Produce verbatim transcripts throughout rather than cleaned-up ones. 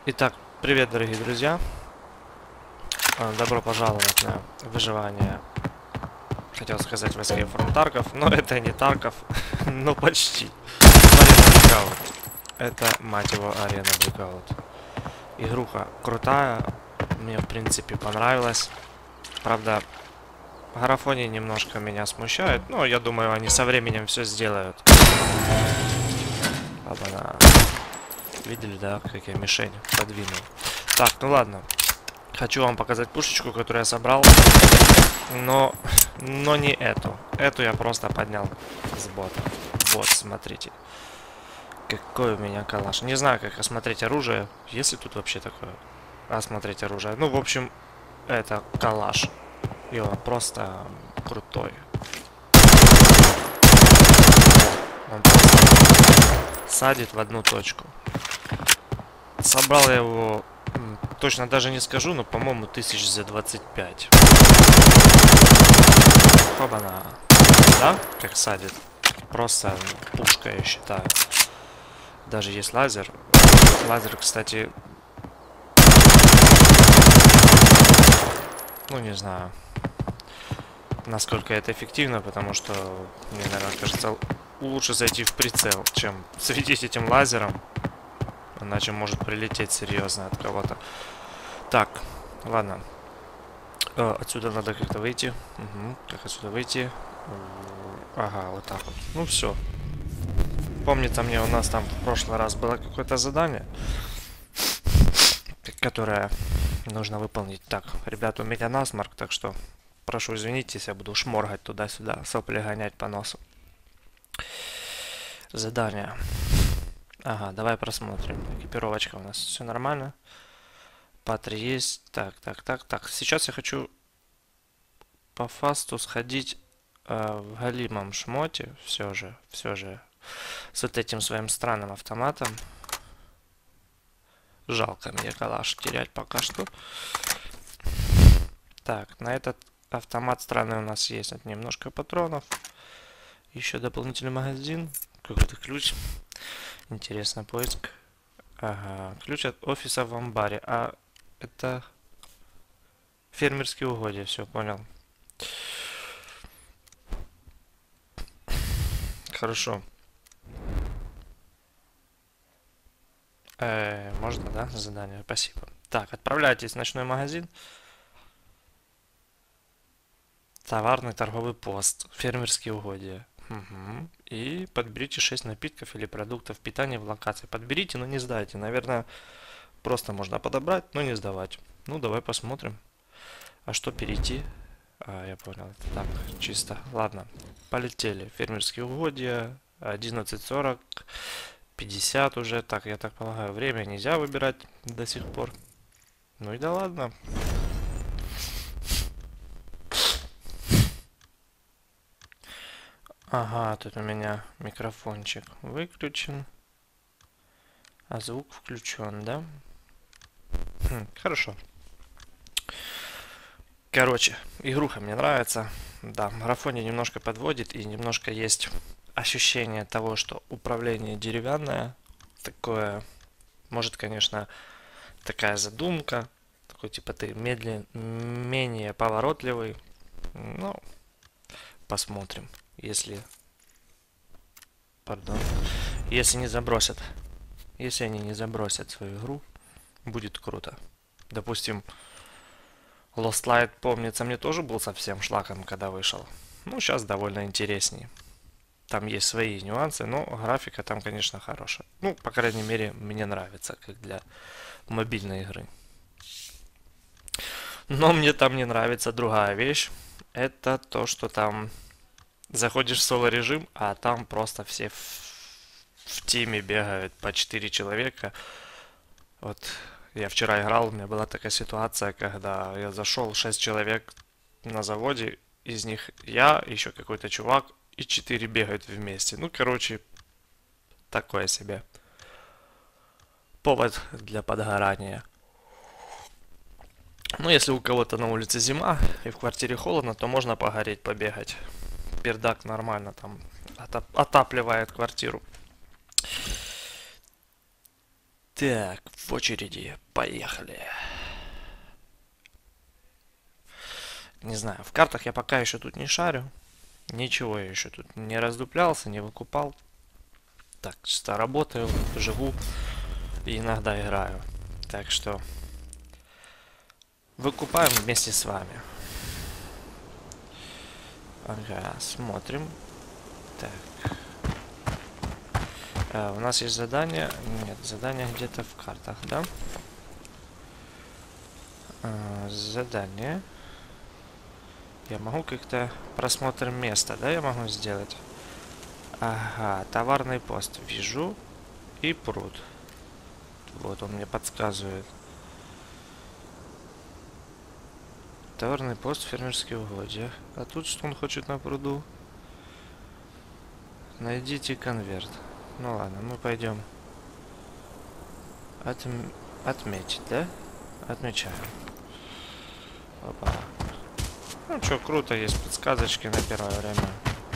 Итак, привет, дорогие друзья. А, Добро пожаловать на выживание. Хотел сказать в Escape from Tarkov, но это не Тарков, но почти. Arena Breakout. Это, мать его, Arena Breakout. Игруха крутая, мне в принципе понравилась. Правда, графоний немножко меня смущает, но я думаю, они со временем все сделают. Опа-на. Видели, да, как я мишень подвинул? Так, ну ладно. Хочу вам показать пушечку, которую я собрал. Но, но не эту. Эту я просто поднял с бота. Вот, смотрите. Какой у меня калаш. Не знаю, как осмотреть оружие. Есть ли тут вообще такое? Осмотреть оружие. Ну, в общем, это калаш. И он просто крутой. Он просто садит в одну точку. Собрал я его, точно даже не скажу, но, по-моему, тысяч за двадцать пять. Хоба-на. Да? Как садит. Просто пушка, я считаю. Даже есть лазер. Лазер, кстати... Ну, не знаю, насколько это эффективно, потому что, мне, наверное, кажется, лучше зайти в прицел, чем светить этим лазером. Иначе может прилететь серьезно от кого-то. Так, ладно. Э, отсюда надо как-то выйти. Угу. Как отсюда выйти? Ага, вот так вот. Ну все. Помнится мне, у нас там в прошлый раз было какое-то задание, которое нужно выполнить. Так, ребята, у меня насморк, так что прошу извините, если я буду шморгать туда-сюда, сопли гонять по носу. Задание. Ага, давай просмотрим. Экипировочка у нас все нормально. Патри есть. Так, так, так, так. Сейчас я хочу по фасту сходить э, в голимом шмоте. Все же, все же. С вот этим своим странным автоматом. Жалко мне калаш терять пока что. Так, на этот автомат странный у нас есть. Вот немножко патронов. Еще дополнительный магазин. Какой-то ключ. Интересно, поиск. Ага, ключ от офиса в амбаре. А это фермерские угодья, все, понял. Хорошо. Э, можно, да, задание? Спасибо. Так, отправляйтесь в ночной магазин. Товарный торговый пост. Фермерские угодья. Угу. И подберите шесть напитков или продуктов питания в локации. Подберите, но не сдайте. Наверное, просто можно подобрать, но не сдавать. Ну, давай посмотрим. А что перейти? А, я понял. Это так, чисто. Ладно, полетели. Фермерские угодья. одиннадцать сорок. пятьдесят уже. Так, я так полагаю, время нельзя выбирать до сих пор. Ну и да ладно. Ага, тут у меня микрофончик выключен. А звук включен, да? Хм, хорошо. Короче, игруха мне нравится. Да, графоний немножко подводит и немножко есть ощущение того, что управление деревянное. Такое, может, конечно, такая задумка. Такой, типа, ты медленно, менее поворотливый. Ну, посмотрим. Если... Пардон. Если не забросят. Если они не забросят свою игру, будет круто. Допустим, Lost Light, помнится, мне тоже был совсем шлаком, когда вышел. Ну, сейчас довольно интереснее. Там есть свои нюансы, но графика там, конечно, хорошая. Ну, по крайней мере, мне нравится, как для мобильной игры. Но мне там не нравится другая вещь. Это то, что там заходишь в соло-режим, а там просто все в, в тиме бегают по четыре человека. Вот я вчера играл, у меня была такая ситуация, когда я зашел, шесть человек на заводе, из них я, еще какой-то чувак, и четыре бегают вместе. Ну, короче, такое себе. Повод для подгорания. Ну, если у кого-то на улице зима и в квартире холодно, то можно погореть, побегать. Пердак нормально там отап отапливает квартиру. Так, в очереди. Поехали. Не знаю, в картах я пока еще тут не шарю. Ничего я еще тут не раздуплялся, не выкупал. Так, чисто работаю, живу и иногда играю. Так что выкупаем вместе с вами. Ага, смотрим. Так. А, у нас есть задание. Нет, задание где-то в картах, да? А, задание. Я могу как-то просмотр места, да, я могу сделать? Ага, товарный пост вижу. И пруд. Вот он мне подсказывает. Товарный пост, фермерские угодья. А тут что он хочет на пруду? Найдите конверт. Ну ладно, мы пойдем. Отм... Отметить, да? Отмечаем. Опа. Ну что, круто, есть подсказочки на первое время.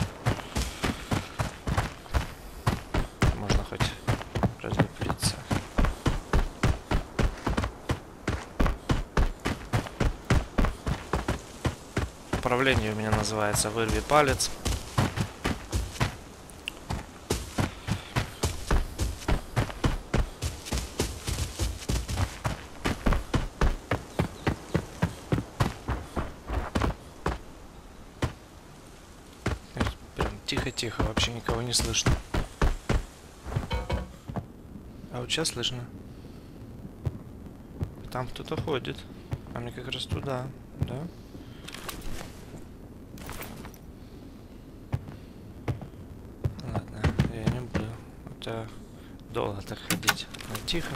Можно хоть раздуплиться. Управление у меня называется «Вырви палец». Тихо-тихо, вообще никого не слышно. А вот сейчас слышно. Там кто-то ходит. А мне как раз туда, да? Ладно, я не буду. Это долго так ходить. Но тихо.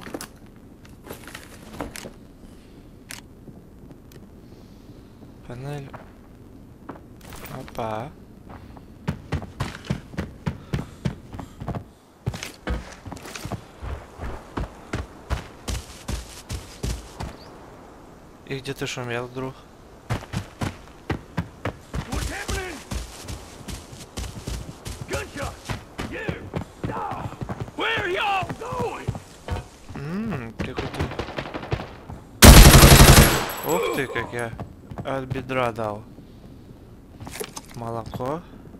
Панель. Опа. И где ты шумел, друг? Ммм, какой-то... Ух ты, как я от бедра дал. Молоко.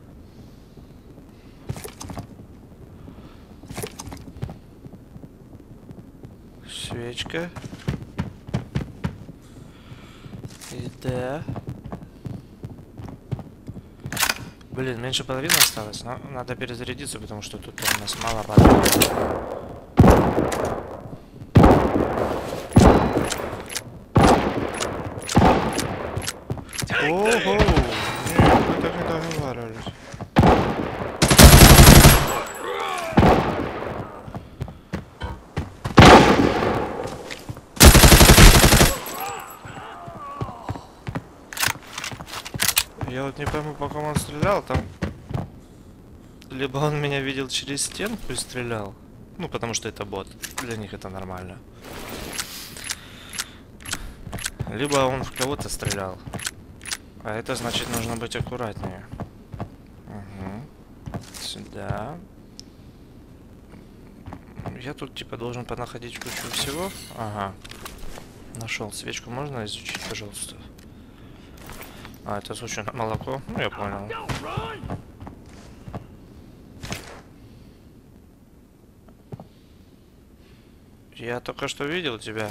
Свечка. Да. Блин, меньше половины осталось, но надо перезарядиться, потому что тут у нас мало воды. Ого! Нет, мы так не договаривались. Я вот не пойму, по кому он стрелял, там... Либо он меня видел через стенку и стрелял. Ну, потому что это бот. Для них это нормально. Либо он в кого-то стрелял. А это значит, нужно быть аккуратнее. Угу. Сюда. Я тут, типа, должен понаходить кучу всего. Ага. Нашел. Свечку можно изучить, пожалуйста? А, это случай на молоко. Ну, я понял. Я только что видел тебя.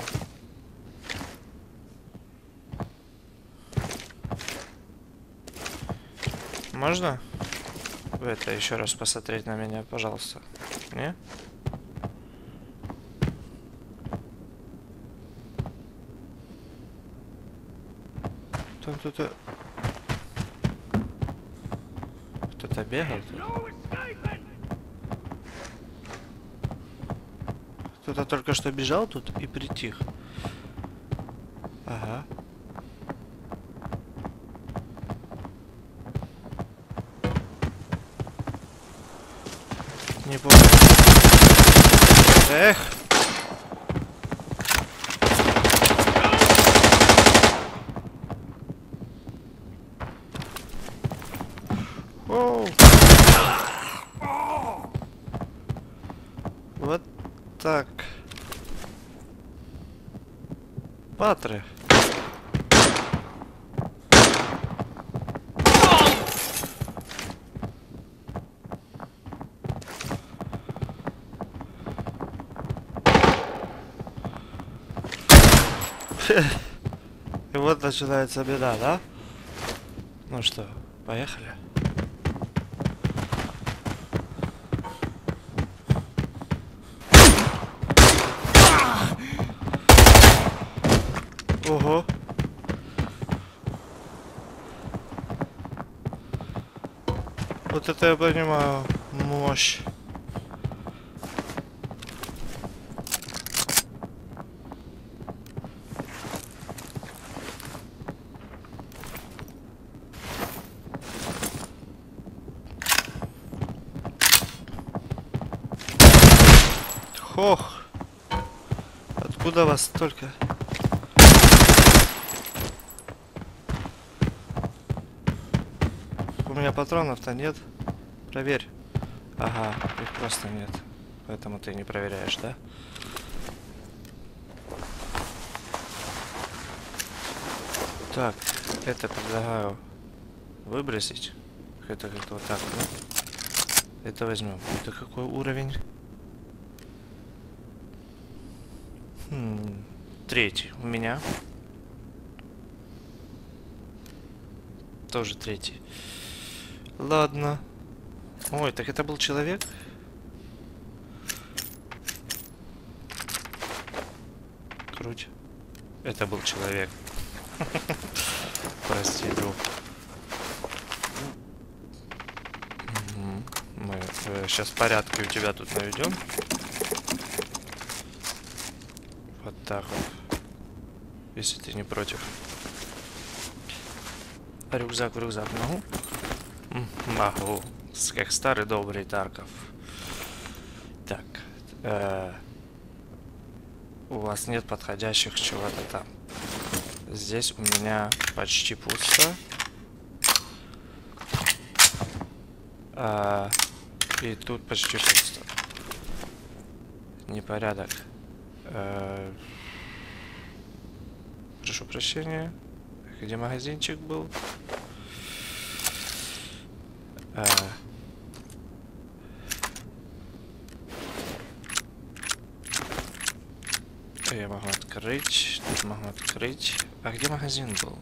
Можно? Это еще раз посмотреть на меня, пожалуйста. Не? Там кто-то... Кто-то бегал? Кто-то только что бежал тут и притих. Ага. Не помню. Эх! Оу! Вот так. Патры. И вот начинается беда, да? Ну что, поехали? Ого. Вот это я понимаю. Мощь. Хох. Откуда вас столько? У меня патронов-то нет. Проверь. Ага, их просто нет. Поэтому ты не проверяешь, да? Так, это предлагаю выбросить. Это как-то вот так, да? Это возьмем. Это какой уровень? Хм, третий у меня. Тоже третий. Ладно. Ой, так это был человек? Круть. Это был человек. Прости, друг. Мы сейчас порядки у тебя тут наведем. Вот так вот. Если ты не против. Рюкзак в рюкзак могу? Могу. Как старый добрый Тарков. Так. Э, у вас нет подходящих чего-то там. Здесь у меня почти пусто. А, и тут почти пусто. Непорядок. Э, прошу прощения. Где магазинчик был? А... Я могу открыть. Тут могу открыть. А где магазин был?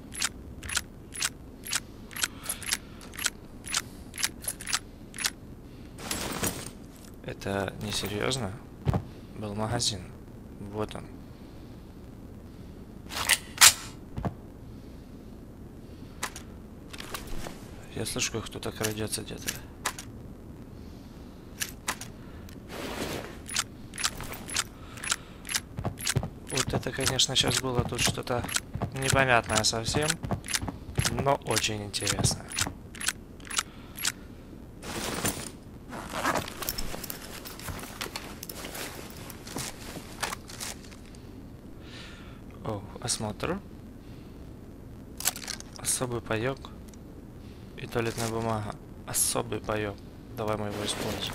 Это несерьезно? Был магазин. Вот он. Я слышу, как кто-то крадется где-то. Вот это, конечно, сейчас было тут что-то непонятное совсем, но очень интересное. О, осмотр. Особый паёк. И туалетная бумага. Особый паёк. Давай мы его используем.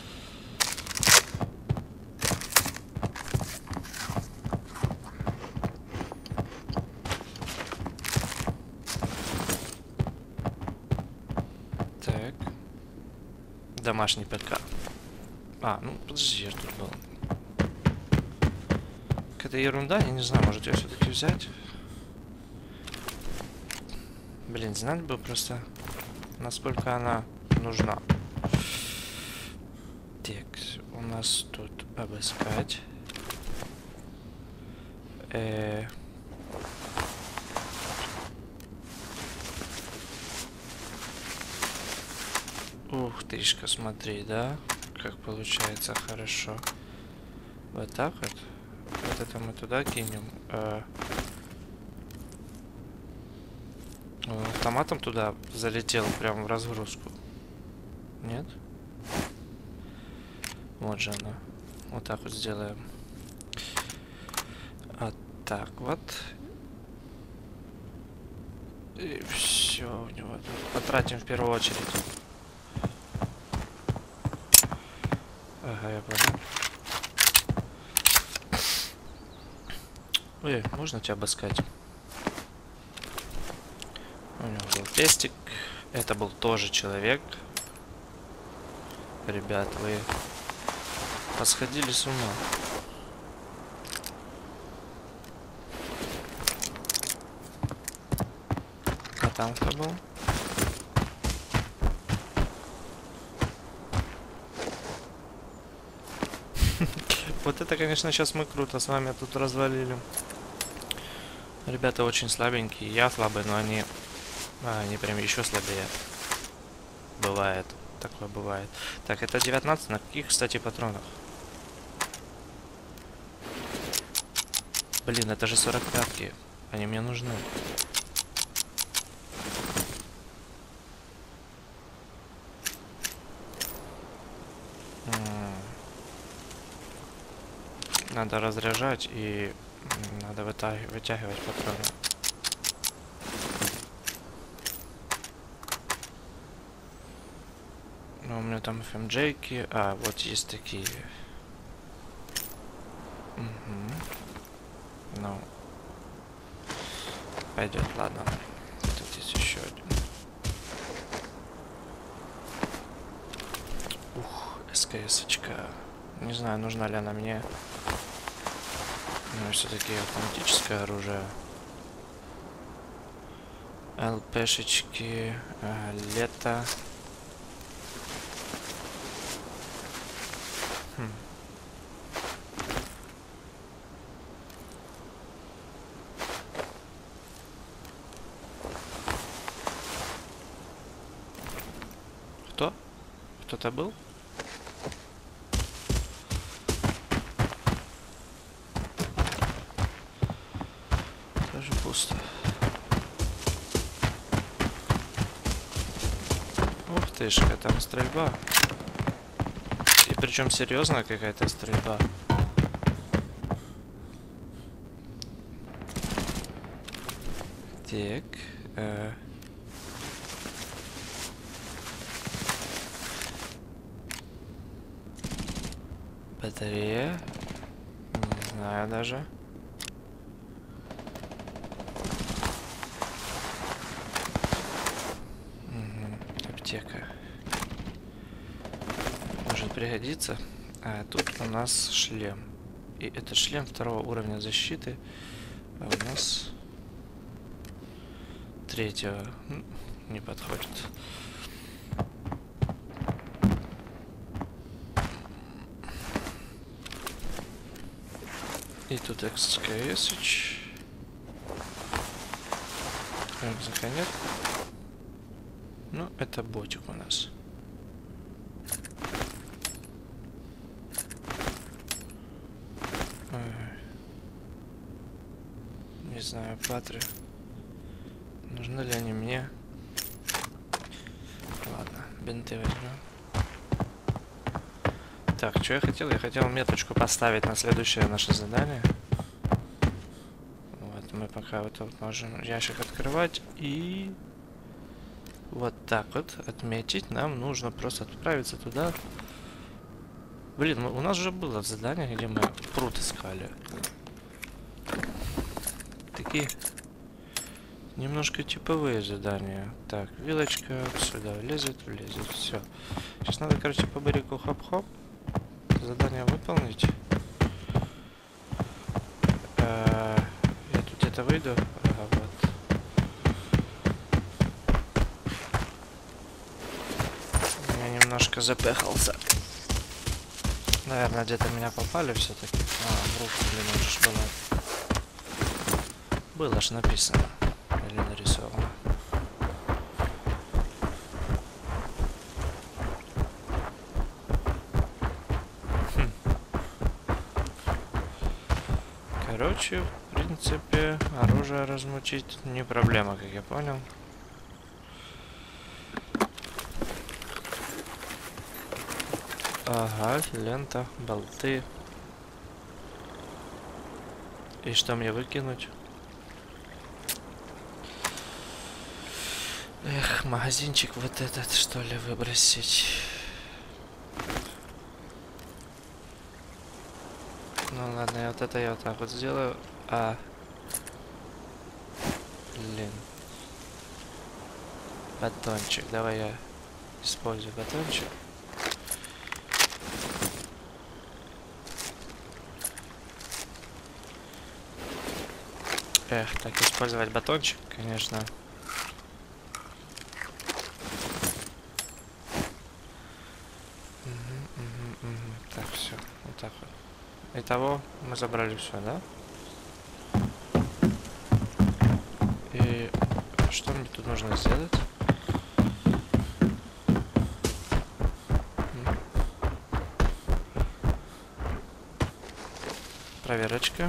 Так. Домашний ПК. А, ну подожди, я тут был. Какая-то ерунда, я не знаю, может ее все-таки взять? Блин, знать бы просто, насколько она нужна. Так, у нас тут обыскать. Э... Ух тышка, смотри, да? Как получается хорошо. Вот так вот. Вот это мы туда кинем. Э... Автоматом туда залетел прямо в разгрузку. Нет? Вот же она. Вот так вот сделаем. А так вот. И все у него тут. Потратим в первую очередь. Ага, я понял. Ой, можно тебя обыскать? У него был пестик. Это был тоже человек. Ребят, вы посходили с ума. А там кто был? Вот это, конечно, сейчас мы круто с вами тут развалили. Ребята очень слабенькие. Я слабый, но они... А, они прям еще слабее. Бывает. Такое бывает. Так, это девятнадцать. На каких, кстати, патронах? Блин, это же сорок пятки. Они мне нужны. Надо разряжать и надо вытягивать, вытягивать патроны. Ну, у меня там эф эм джей-ки. А, вот есть такие. Угу. Ну. Пойдет, ладно. Тут есть еще один. Ух, эс ка эс-очка. Не знаю, нужна ли она мне. Но все-таки автоматическое оружие. эл пэ-шечки. Э, лето. Хм. Кто? Кто-то был? Тоже пусто. Ух тышка, там стрельба. И причем серьезная какая-то стрельба. Так. Э. Батарея. Не знаю даже. Угу. Аптека. Может пригодиться. А тут у нас шлем. И этот шлем второго уровня защиты. А у нас третьего не подходит. И тут эс ка эс-оч. Рюкзака нет. Ну, это ботик у нас. Не знаю, патры. Нужны ли они мне? Ладно, бинты возьмем. Так, что я хотел? Я хотел меточку поставить на следующее наше задание. Вот, мы пока вот тут можем ящик открывать. И вот так вот отметить. Нам нужно просто отправиться туда. Блин, у нас же было задание, где мы пруд искали. Такие немножко типовые задания. Так, вилочка сюда влезет, влезет, все. Сейчас надо, короче, по барику хоп-хоп. Задание выполнить. А, я тут где-то выйду. Ага, вот. Я немножко запехался. Наверное, где-то меня попали все-таки. А, в руку, блин, уже ж было. Было ж написано. Или нарисовано. Хм. Короче, в принципе, оружие размучить не проблема, как я понял. Ага, лента, болты. И что мне выкинуть? Эх, магазинчик вот этот, что ли, выбросить. Ну ладно, я вот это я вот так вот сделаю. А, Блин. Батончик. Давай я использую батончик. Эх, так использовать батончик, конечно. Угу, угу, угу. Так, все. Вот так вот. Итого, мы забрали все, да? И что мне тут нужно сделать? Проверочка.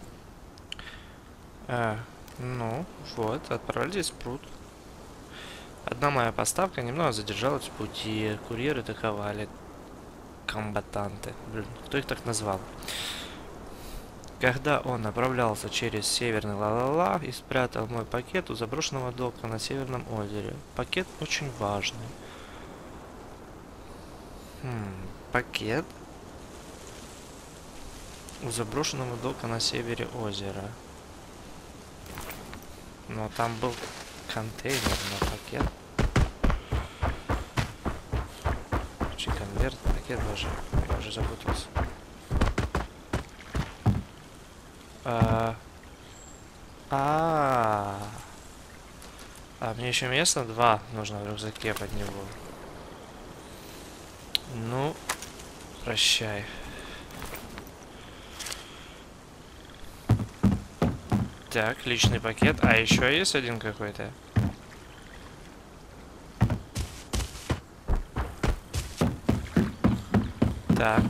А, ну, вот, отправились в пруд. Одна моя поставка немного задержалась в пути. Курьеры атаковали. Комбатанты. Блин, кто их так назвал? Когда он направлялся через северный ла-ла-ла и спрятал мой пакет у заброшенного дока на Северном озере. Пакет очень важный. Хм, пакет у заброшенного дока на севере озера. Но там был контейнер на пакет. Чи конверт, пакет даже. Я уже запутался. А, а, а мне еще место два нужно в рюкзаке под него. Ну, прощай. Так, личный пакет. А еще есть один какой-то. Так.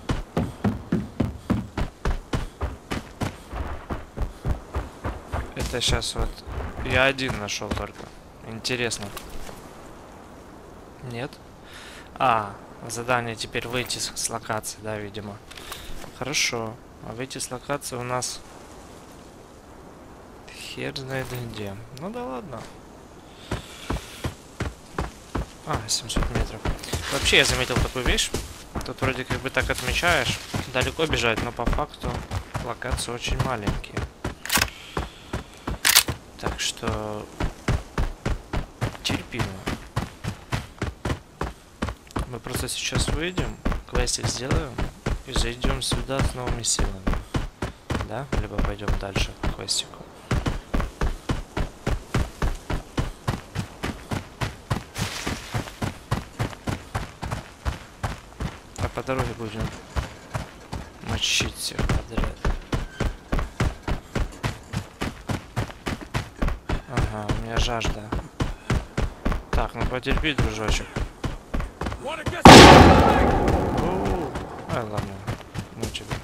Это сейчас вот я один нашел только. Интересно. Нет? А, задание теперь выйти с, с локации, да, видимо. Хорошо. А выйти с локации у нас хер знает где. Ну да ладно. А, семьсот метров. Вообще я заметил такую вещь. Тут вроде как бы так отмечаешь, далеко бежать, но по факту локации очень маленькие. Так что терпимо. Мы просто сейчас выйдем, квестик сделаем и зайдем сюда с новыми силами. Да? Либо пойдем дальше по квестику. А по дороге будем мочить всех подряд. Ага, у меня жажда. Так, ну потерпи, дружочек. Ай, ладно. Ну тебе.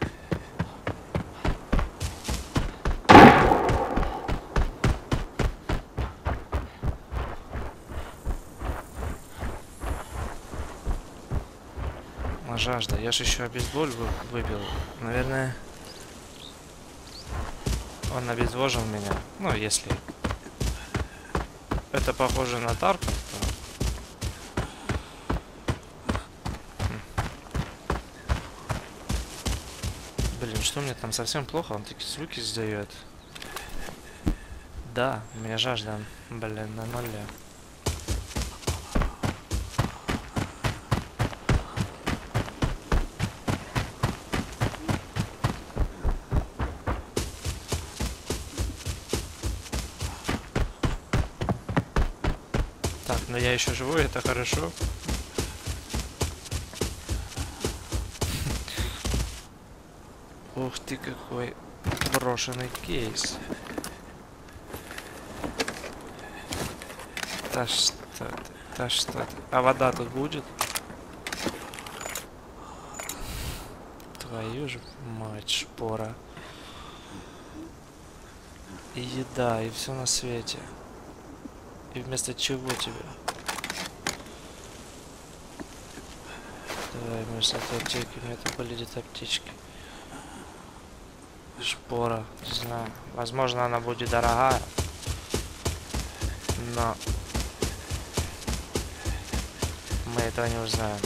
А жажда. Я же еще обезболь выпил. Наверное, он обезвожил меня. Ну, если это похоже на Тарков, то... Блин, что мне там совсем плохо? Он такие звуки издает. Да, у меня жажда, блин, на нуле. Так, но я еще живой, это хорошо. Ух ты, какой брошенный кейс. Да что ты, да что ты. А вода тут будет? Твою же мать, шпора. И еда, и все на свете. И вместо чего тебе? Давай, вместо аптеки, мне это полетит аптечки. Шпора, не знаю. Возможно, она будет дорогая. Но мы этого не узнаем.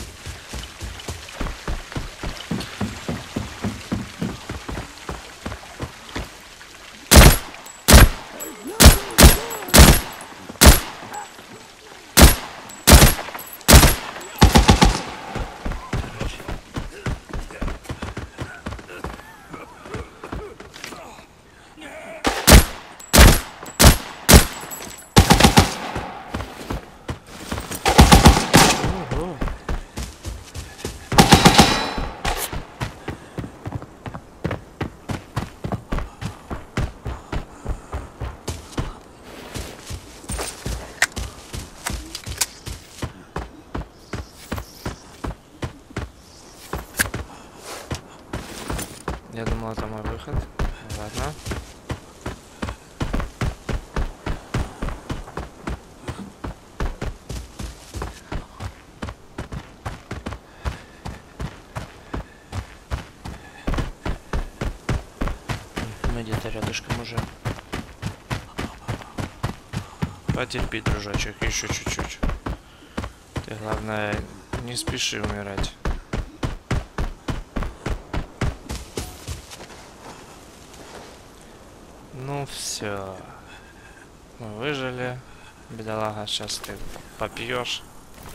Я думал, это мой выход. Ладно. Мы где-то рядышком уже. Потерпи, дружочек, еще чуть-чуть. Ты, главное, не спеши умирать. Ну все. Мы выжили. Бедолага, сейчас ты попьешь.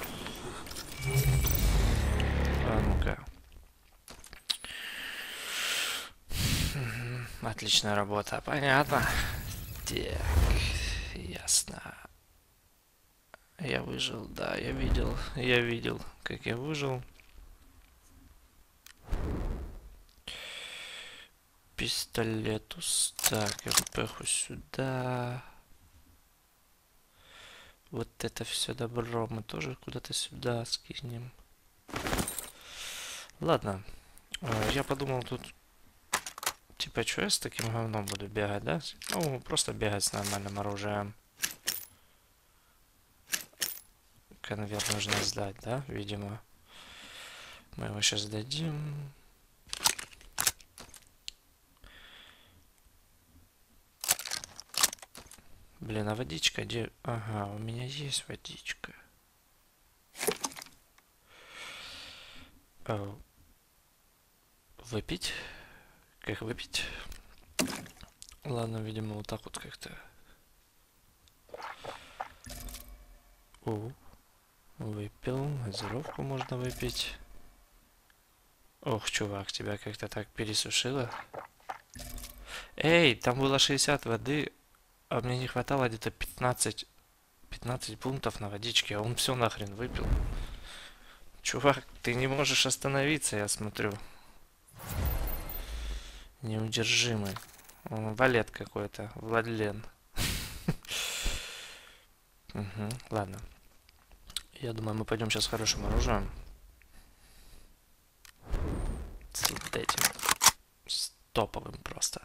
А ну-ка. Отличная работа, понятно. Так, ясно. Я выжил, да, я видел, я видел, как я выжил. Пистолетус, так, РПХу сюда. Вот это все добро мы тоже куда-то сюда скинем. Ладно, я подумал тут, типа, что я с таким говном буду бегать, да? Ну, просто бегать с нормальным оружием. Конверт нужно сдать, да, видимо. Мы его сейчас дадим. Блин, а водичка где? Ага, у меня есть водичка. О. Выпить? Как выпить? Ладно, видимо, вот так вот как-то. О, выпил. Газировку можно выпить. Ох, чувак, тебя как-то так пересушило. Эй, там было шестьдесят воды, а мне не хватало где-то пятнадцать, пятнадцать пунктов на водичке, а он все нахрен выпил. Чувак, ты не можешь остановиться, я смотрю. Неудержимый. Он валет какой-то, Владлен. Угу, ладно. Я думаю, мы пойдем сейчас с хорошим оружием. С вот этим. С топовым просто.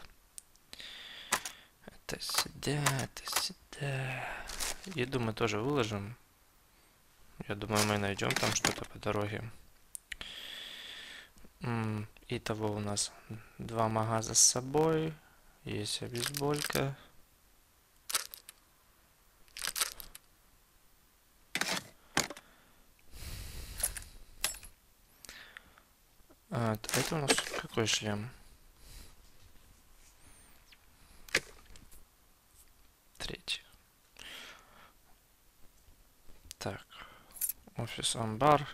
Это сюда, это сюда. Еду мы тоже выложим. Я думаю, мы найдем там что-то по дороге. Итого у нас два магаза с собой. Есть обезболька. А, это у нас какой шлем? Третий. Так. Офис амбар.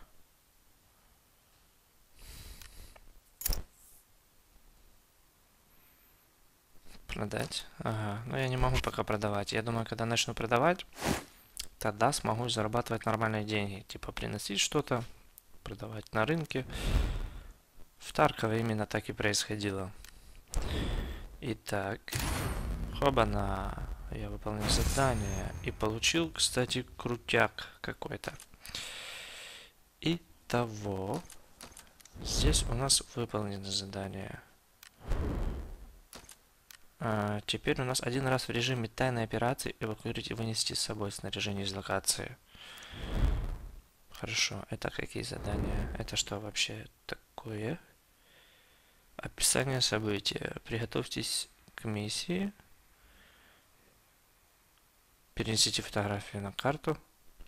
Продать. Ага. Но я не могу пока продавать. Я думаю, когда начну продавать, тогда смогу зарабатывать нормальные деньги. Типа приносить что-то, продавать на рынке. В Таркове именно так и происходило. Итак. Хобана. Я выполнил задание. И получил, кстати, крутяк какой-то. Итого. Здесь у нас выполнено задание. А, теперь у нас один раз в режиме тайной операции эвакуировать и вынести с собой снаряжение из локации. Хорошо, это какие задания? Это что вообще такое? Описание события. Приготовьтесь к миссии. Перенесите фотографию на карту.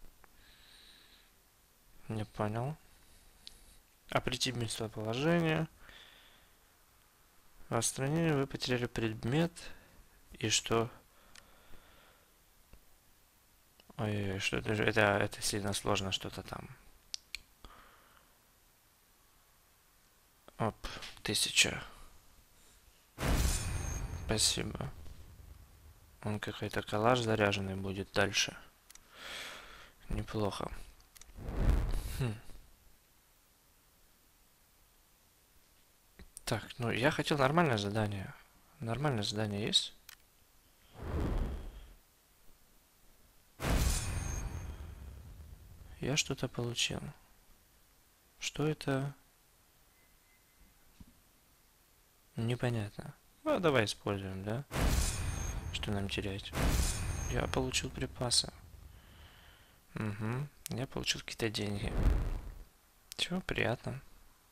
Не понял. Определите местоположение. В стране вы потеряли предмет. И что? Ой, что это, это, это сильно сложно что-то там. Оп, тысяча. Спасибо. Он какой-то коллаж заряженный будет дальше. Неплохо. Хм. Так, ну я хотел нормальное задание. Нормальное задание есть? Я что-то получил. Что это? Непонятно. Ну, давай используем, да? Что нам терять? Я получил припасы. Угу. Я получил какие-то деньги. Чего, приятно.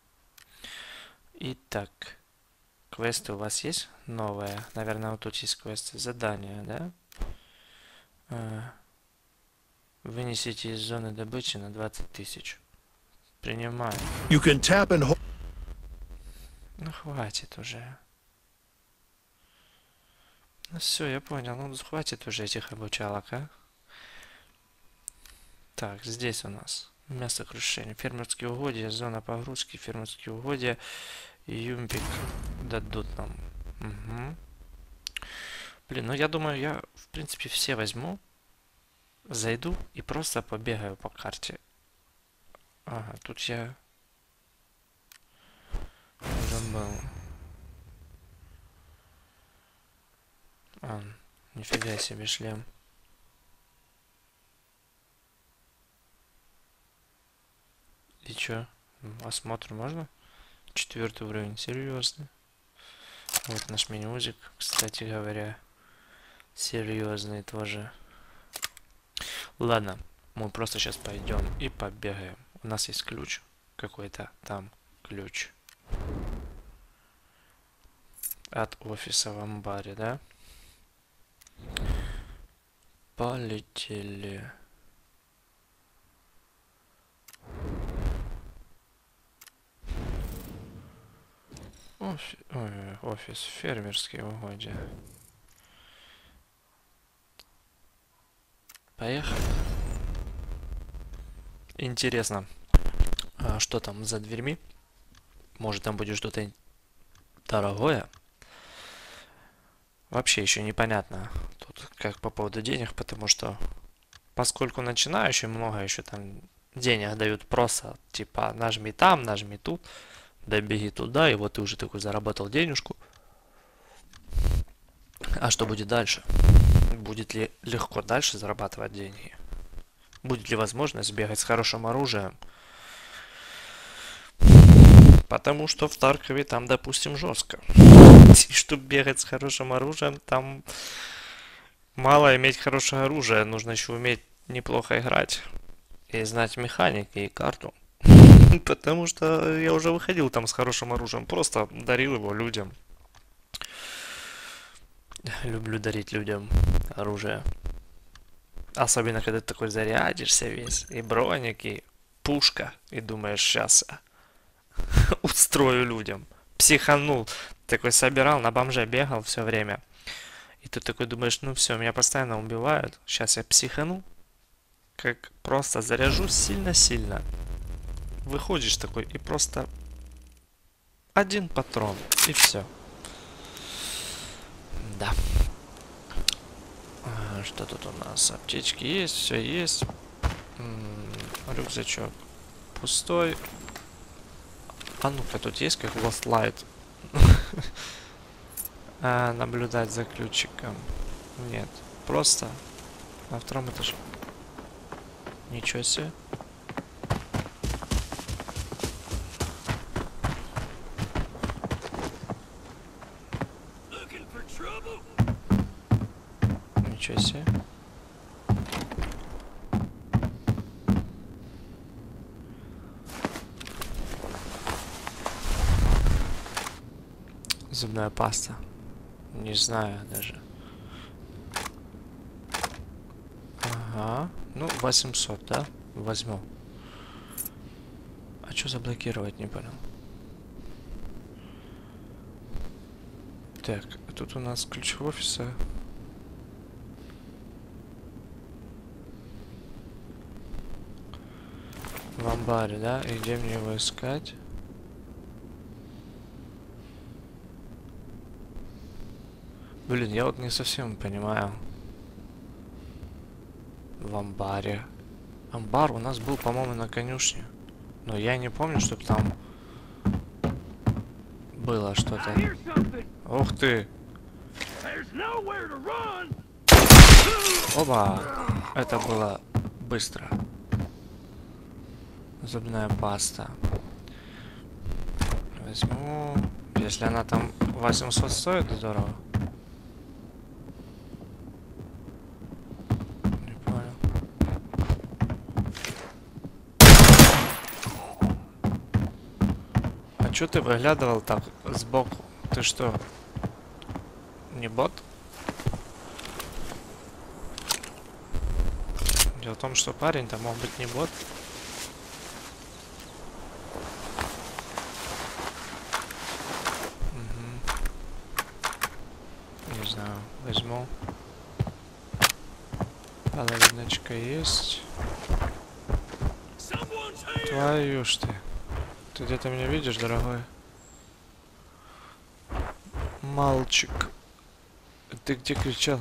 Итак. Квесты у вас есть? Новые. Наверное, вот тут есть квесты. Задания, да? А, вынесите из зоны добычи на двадцать тысяч. Принимаю. You can tap and hold. Ну, хватит уже. Ну, все, я понял. Ну, хватит уже этих обучалок, а? Так, здесь у нас место крушения. Фермерские угодья, зона погрузки, фермерские угодья. Юмпик дадут нам. Угу. Блин, ну я думаю, я в принципе все возьму. Зайду и просто побегаю по карте. Ага, тут я уже был. А, нифига себе шлем. И чё? Осмотр можно? Четвертый уровень, серьезно. Вот наш менюзик, кстати говоря, серьезный тоже. Ладно, мы просто сейчас пойдем и побегаем. У нас есть ключ какой-то там, ключ от офиса в амбаре, да? Полетели. Офи... Ой, офис, фермерские угодья. Поехали. Интересно, а что там за дверьми? Может, там будет что-то дорогое? Вообще еще непонятно тут как по поводу денег, потому что поскольку начинающим много еще там денег дают просто, типа нажми там, нажми тут, добеги туда, и вот ты уже такой заработал денежку. А что будет дальше? Будет ли легко дальше зарабатывать деньги? Будет ли возможность бегать с хорошим оружием? Потому что в Таркове там, допустим, жестко. И чтобы бегать с хорошим оружием, там мало иметь хорошее оружие. Нужно еще уметь неплохо играть. И знать механики и карту. Потому что я уже выходил там с хорошим оружием. Просто дарил его людям. Люблю дарить людям оружие. Особенно, когда ты такой зарядишься весь. И броник, и пушка. И думаешь, сейчас устрою людям. Психанул. Такой собирал, на бомже бегал все время. И ты такой думаешь, ну все, меня постоянно убивают. Сейчас я психану. Как просто заряжусь сильно-сильно. Выходишь такой и просто один патрон. И все. Да. А, что тут у нас? Аптечки есть, все есть. М-м, рюкзачок пустой. А ну-ка, тут есть как Lost Light? а, наблюдать за ключиком. Нет. Просто на втором этаже. Ничего себе. Ничего себе. Зубная паста. Не знаю даже. Ага. Ну, восемьсот, да? Возьму. А что заблокировать, не понял. Так, а тут у нас ключ офиса. В амбаре, да? И где мне его искать? Блин, я вот не совсем понимаю. В амбаре. Амбар у нас был, по-моему, на конюшне. Но я не помню, чтобы там было что-то. Ух ты! Оба! Это было быстро. Зубная паста. Возьму. Если она там восемьсот стоит, здорово. Не понял. А чё ты выглядывал так сбоку? Ты что, не бот? Дело в том, что парень-то мог быть не бот. Угу. Не знаю, возьму. Половиночка есть. Твою ж ты. Ты где-то меня видишь, дорогой? Мальчик. Ты где кричал?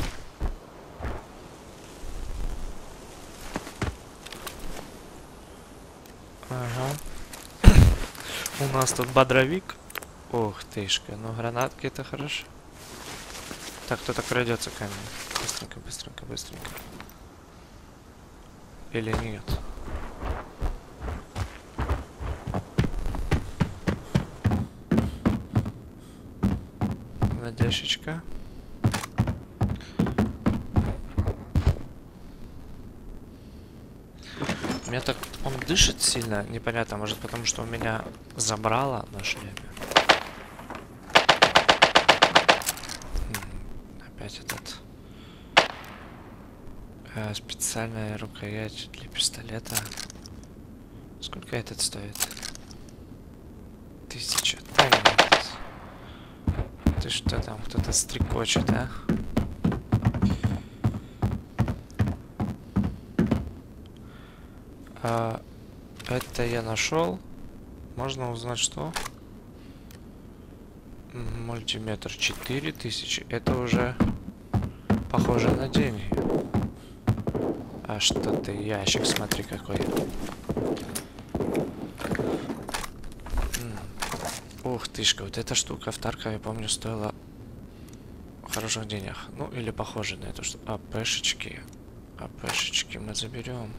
Ага. У нас тут бодровик. Ух тышка, ну гранатки это хорошо. Так, кто-то крадется ко мне. Быстренько, быстренько, быстренько. Или нет? Надежечка. У меня так... Он дышит сильно, непонятно, может потому что у меня забрало на шлеме. Опять этот... Э, специальная рукоять для пистолета. Сколько этот стоит? Тысяча. Да нет. Ты что там, кто-то стрекочет, а? А, это я нашел. Можно узнать, что? Мультиметр четыре тысячи. Это уже похоже на деньги. А что ты, ящик, смотри какой. М. Ух тышка, вот эта штука в Таркове, я помню, стоила хороших денег. Ну, или похоже на эту штуку. АПшечки. АПшечки мы заберем.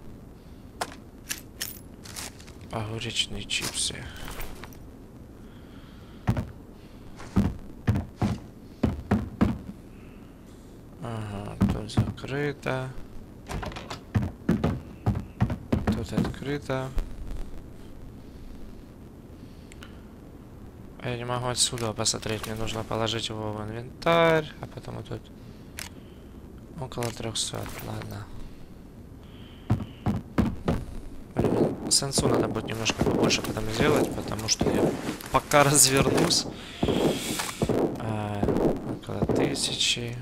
Огуречные чипсы. Ага, тут закрыто. Тут открыто. А я не могу отсюда посмотреть. Мне нужно положить его в инвентарь. А потом вот тут около трехсот. Ладно. Сенсу надо будет немножко побольше потом сделать, потому что я пока развернусь. А, около тысячи.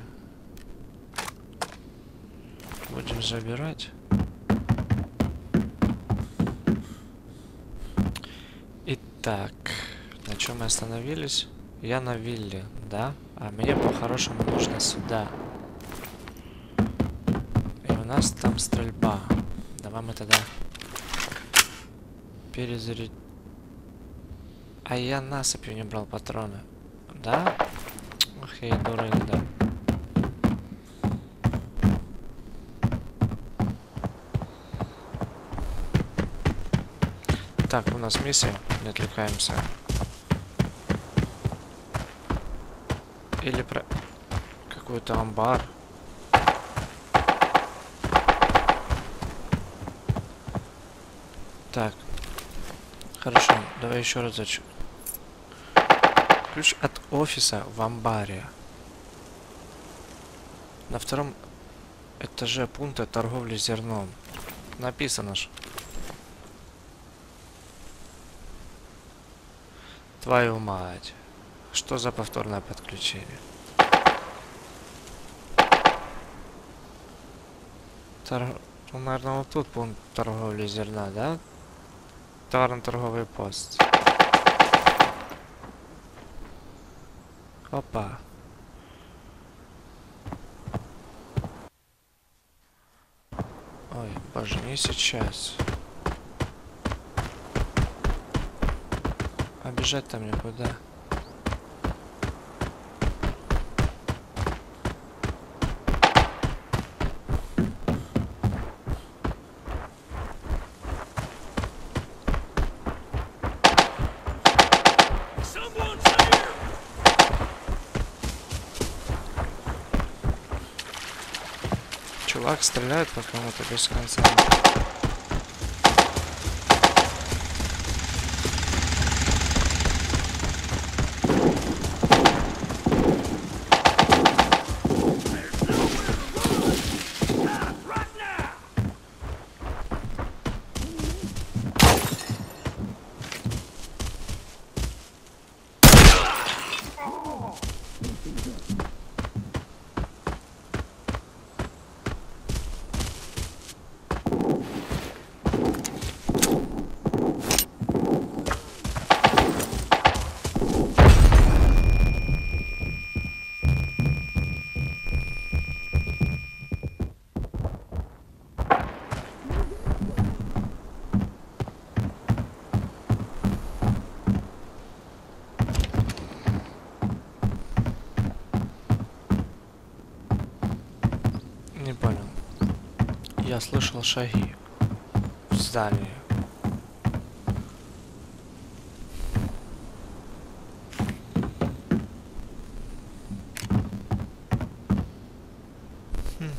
Будем забирать. Итак, на чем мы остановились? Я на вилле, да? А мне по-хорошему нужно сюда. И у нас там стрельба. Давай мы тогда... Перезарядить. А я насыпью не брал патроны. Да? Ах, я и дурак, да. Так, у нас миссия. Не отвлекаемся. Или про какой-то амбар. Так. Хорошо, давай еще разочек. Ключ от офиса в амбаре. На втором этаже пункта торговли зерном. Написано ж. Твою мать. Что за повторное подключение? Тор... Ну, наверное, вот тут пункт торговли зерна, да? Товарно-торговый пост. Опа. Ой, боже, не сейчас. А бежать там никуда. чувак стреляет по кому-то без конца. Не понял. Я слышал шаги в здании. Хм.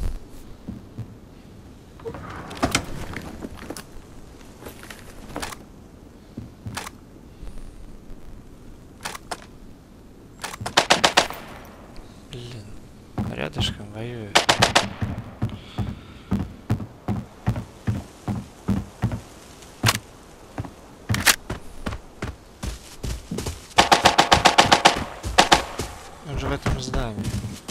Блин, рядышком воюет. Он же в этом здании.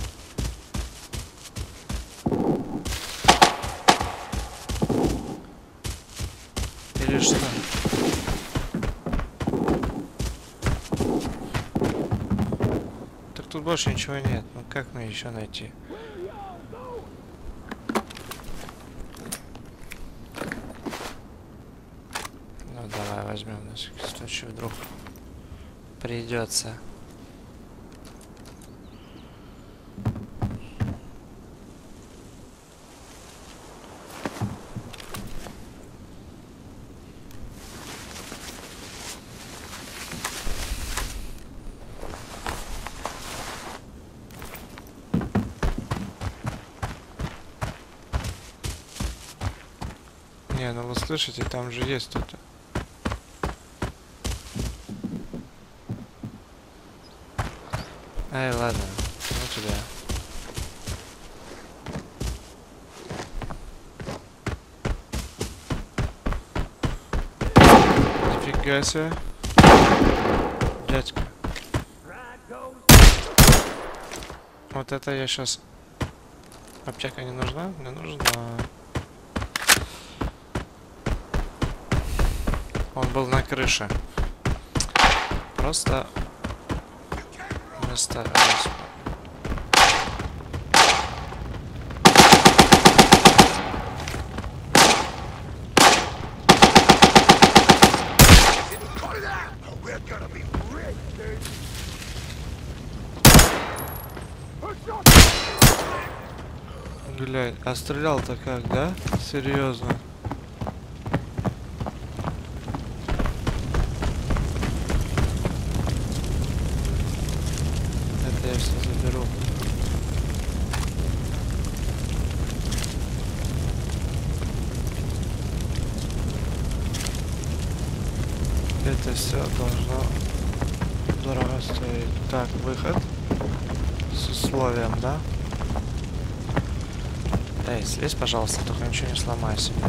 Или что? Так тут больше ничего нет. Ну как мне еще найти? Ну давай возьмем на всякий случай, вдруг придется. Не, ну вы слышите, там же есть кто-то. Эй, ладно, ну туда. Нифига себе. Дядька. Вот это я сейчас... Аптека не нужна? Не нужна. Он был на крыше. Просто... Вместо... Блядь, а стрелял-то как, да? Серьезно. Это я все заберу. Это все должно дорого стоить. Так, выход. С условием, да? Эй, слезь, пожалуйста, только ничего не сломай себе.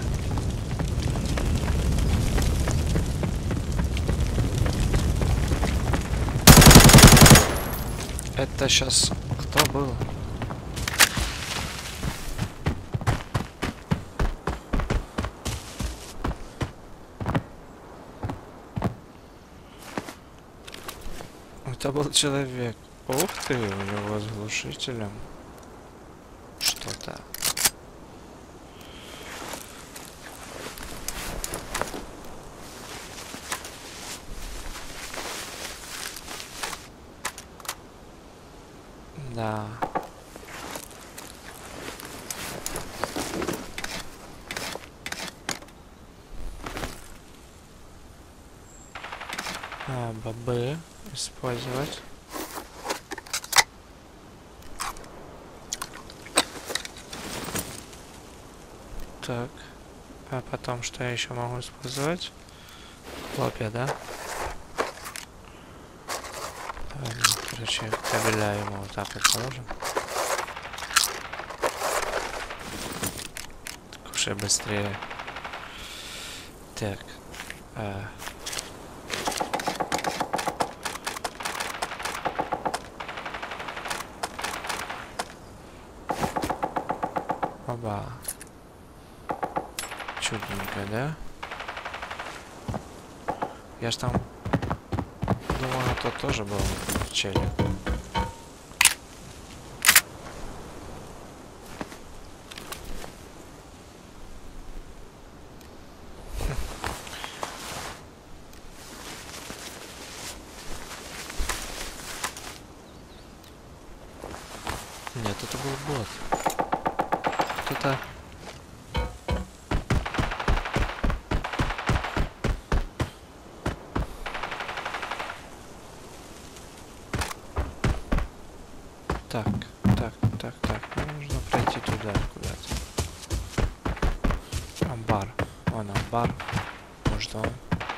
Это сейчас кто был? Это был человек. Ух ты, у него с глушителем. Что-то. Да. А, бобы использовать. Так. А потом что я еще могу использовать? Хлопья, да? Ладно, короче, кабеля ему вот так вот положим. Кушай быстрее. Так. А. Оба. Чудненько, да? Я ж там думаю, тут тоже был в челе. Нет, это был бот. Кто-то... Так, так, так, так. Мне нужно пройти туда куда-то. Амбар. Вон амбар. Может он?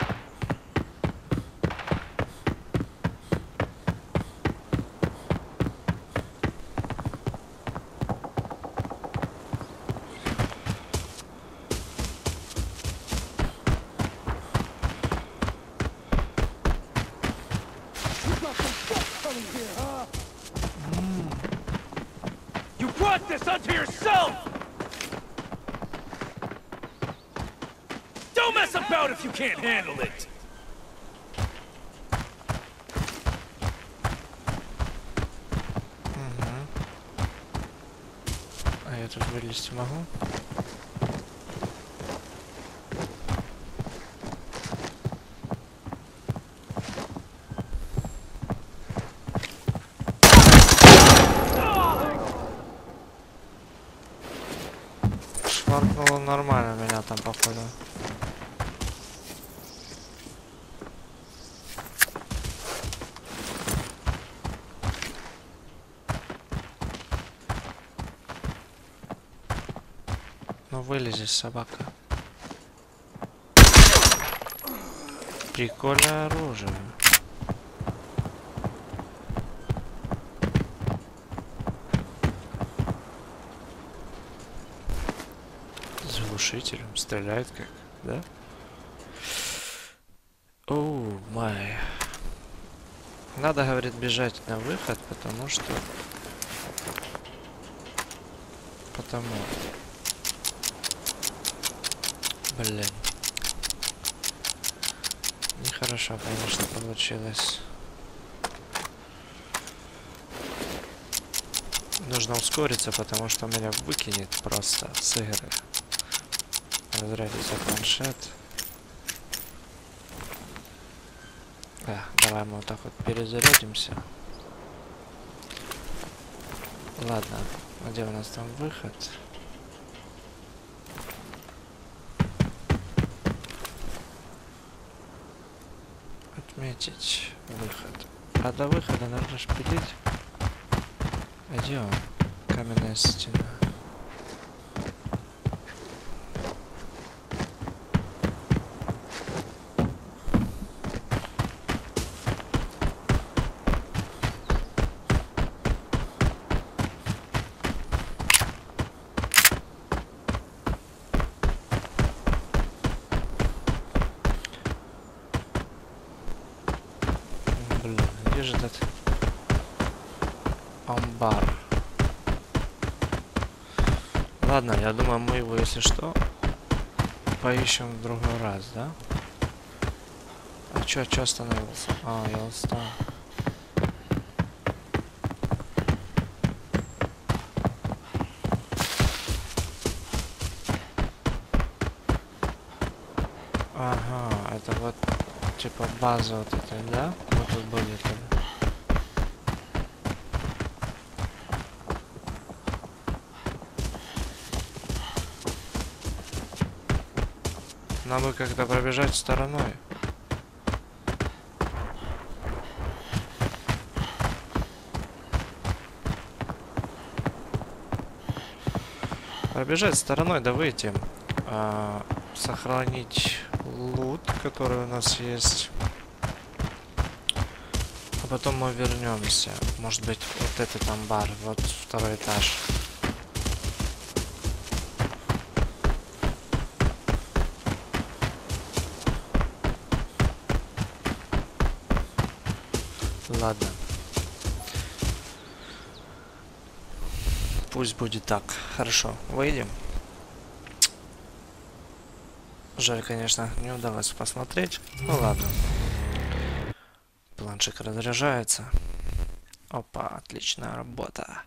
This unto yourself! Don't mess about if you can't handle it! Угу. А я тут вылезти могу? Шваркнуло нормально меня там, походу. Ну вылези, собака. Прикольное оружие. С глушителем стреляет как, да? Оу, май. Надо, говорит, бежать на выход, потому что... Потому... Блин. Нехорошо, конечно, получилось. Нужно ускориться, потому что меня выкинет просто с игры. Разрядится планшет. Да, давай мы вот так вот перезарядимся. Ладно, где у нас там выход? Отметить выход. А до выхода нужно шпилить. Где он? Каменная стена. Блин, где же этот амбар? Ладно, я думаю, мы его, если что, поищем в другой раз, да? А чё, чё остановился? А, я устал. Ага, это вот типа база вот эта, да? Вот тут будет. Нам бы как-то пробежать стороной. Пробежать стороной, да выйти. А, сохранить лут, который у нас есть. А потом мы вернемся. Может быть, вот этот амбар, вот второй этаж. Ладно. Пусть будет так. Хорошо, выйдем. Жаль, конечно, не удалось посмотреть. Ну ладно. Планшик разряжается. Опа, отличная работа.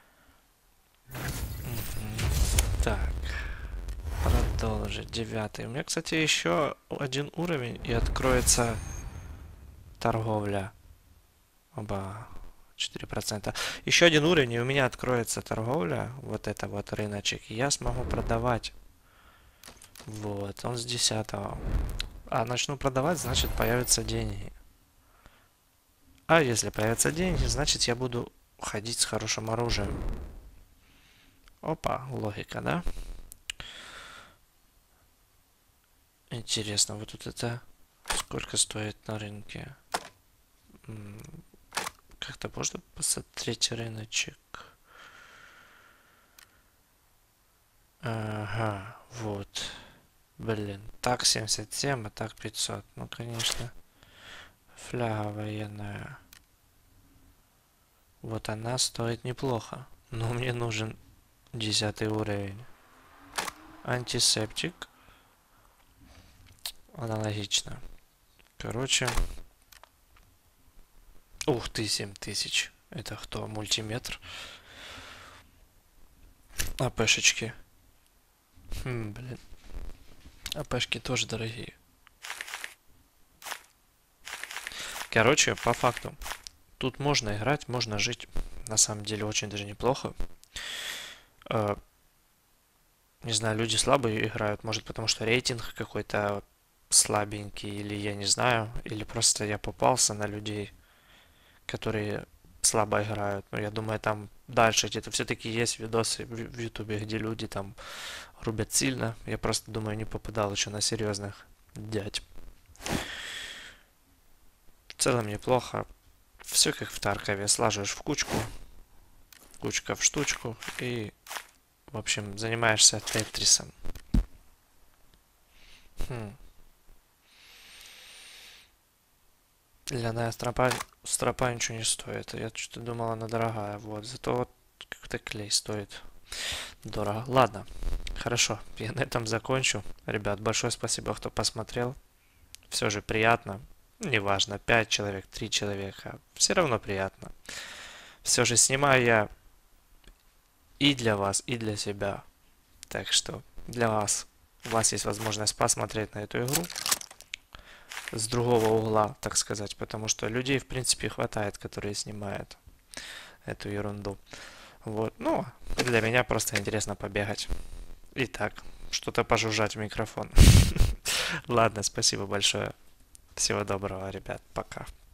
Мгм. Так. Продолжить. Девятый. У меня, кстати, еще один уровень и откроется торговля. Оба. четыре процента. Еще один уровень, и у меня откроется торговля. Вот это вот рыночек. И я смогу продавать. Вот, он с десятого. А начну продавать, значит появятся деньги. А если появятся деньги, значит я буду ходить с хорошим оружием. Опа, логика, да? Интересно, вот тут это сколько стоит на рынке? Как-то можно посмотреть рыночек? Ага, вот. Блин, так семьдесят семь, а так пятьсот. Ну, конечно. Фляга военная. Вот она стоит неплохо. Но мне нужен десятый уровень. Антисептик. Аналогично. Короче. Ух ты, семь тысяч. Это кто? Мультиметр. АПшечки. Хм, блин. АПшки тоже дорогие. Короче, по факту. Тут можно играть, можно жить. На самом деле очень даже неплохо. Э, не знаю, люди слабые играют. Может потому что рейтинг какой-то слабенький. Или я не знаю. Или просто я попался на людей, которые слабо играют. Но я думаю, там дальше где-то все-таки есть видосы в ютубе, где люди там рубят сильно. Я просто думаю, не попадал еще на серьезных дядь. В целом неплохо. Все как в Таркове. Слаживаешь в кучку. Кучка в штучку. И, в общем, занимаешься тетрисом. Хм. Ляная стропа, стропа ничего не стоит. Я что-то думал, она дорогая. Вот. Зато вот как-то клей стоит дорого. Ладно. Хорошо. Я на этом закончу. Ребят, большое спасибо, кто посмотрел. Все же приятно. Неважно, пять человек, три человека. Все равно приятно. Все же снимаю я и для вас, и для себя. Так что для вас. У вас есть возможность посмотреть на эту игру с другого угла, так сказать. Потому что людей, в принципе, хватает, которые снимают эту ерунду. Вот. Ну, для меня просто интересно побегать. Итак, что-то пожужжать в микрофон. Ладно, спасибо большое. Всего доброго, ребят. Пока.